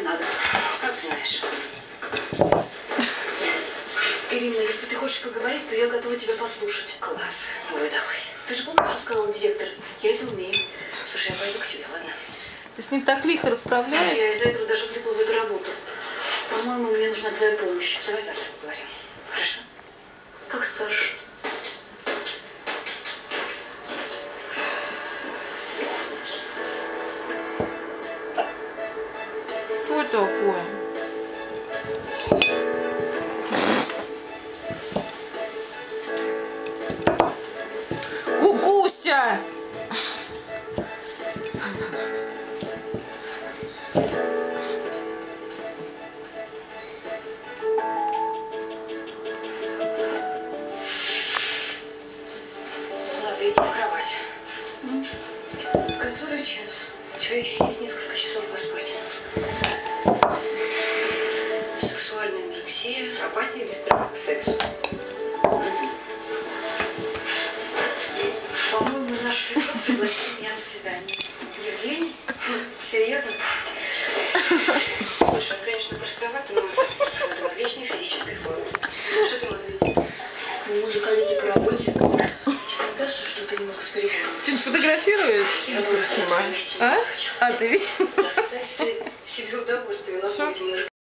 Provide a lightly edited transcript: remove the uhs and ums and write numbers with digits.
надо. Как знаешь. Ирина, если ты хочешь поговорить, то я готова тебя послушать. Класс. Выдохлась. Ты же помнишь, что сказал директор? Я это умею. Слушай, я пойду к себе, ладно? Ты с ним так лихо Я расправляешься. из-за этого даже влипла в эту работу. По-моему, мне нужна твоя помощь. Давай завтра поговорим. Хорошо? Как скажешь. Что такое? Гугуся! Ладно, иди в кровать. Который час? У тебя еще есть несколько часов поспать. Сексуальная анорексия, апатия или страх к сексу. По-моему, наш физрук пригласил меня на свидание. Евгений? Серьезно? Слушай, он, конечно, простоват, но зато в отличной физической форме. Что ты ему ответил? Мы же коллеги по работе. Тебе не кажется, что ты немного сперегнула? Ты что-нибудь фотографируешь? Я Я тебя снимаю. А? А, ты видишь? Доставь ты себе удовольствие на Что? этим